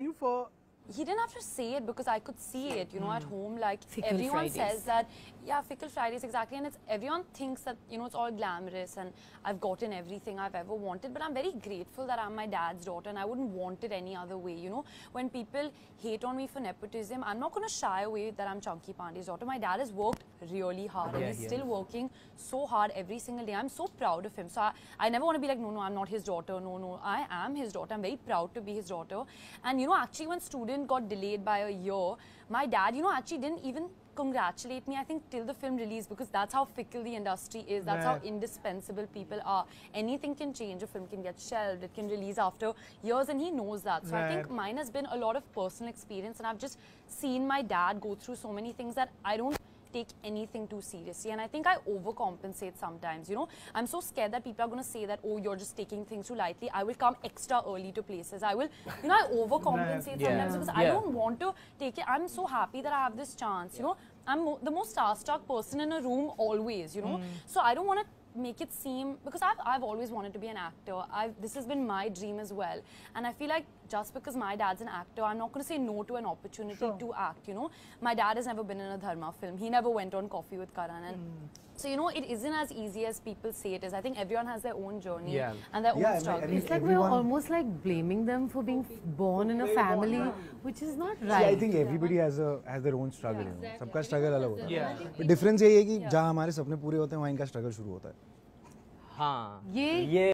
you for... He didn't have to say it because I could see it, you know, at home. Like Fickle everyone Fridays. says that, yeah, fickle Fridays, exactly. And it's everyone thinks that, you know, it's all glamorous and I've gotten everything I've ever wanted. But I'm very grateful that I'm my dad's daughter and I wouldn't want it any other way. You know, when people hate on me for nepotism, I'm not going to shy away that I'm Chunky Panday's daughter. My dad has worked really hard and he's still working so hard every single day. I'm so proud of him. So I never want to be like, no, I'm not his daughter. No, I am his daughter. I'm very proud to be his daughter. And, you know, actually when student got delayed by a year, my dad, you know, actually didn't even congratulate me, I think, till the film release, because that's how fickle the industry is. That's how indispensable people are. Anything can change. A film can get shelved. It can release after years, and he knows that. So I think mine has been a lot of personal experience, and I've just seen my dad go through so many things that I don't take anything too seriously, and I think I overcompensate sometimes. You know, I'm so scared that people are going to say that, oh, you're just taking things too lightly. I will come extra early to places. I will, you know, I overcompensate sometimes because I don't want to take it. I'm so happy that I have this chance. You know, I'm the most starstruck person in a room always. You know, so I don't want to make it seem, because I've always wanted to be an actor. This has been my dream as well, and I feel like just because my dad's an actor, I'm not going to say no to an opportunity to act. You know, my dad has never been in a Dharma film. He never went on Coffee with Karan, and so, you know, it isn't as easy as people say it is. I think everyone has their own journey and their own struggle. It's like we're almost like blaming them for being born in a family, which is not right. I think everybody has their own struggle. You know, सबका struggle अलग होता है. But difference ये है कि जहाँ हमारे सपने पूरे होते हैं, वहाँ इनका struggle शुरू होता है. हाँ, ये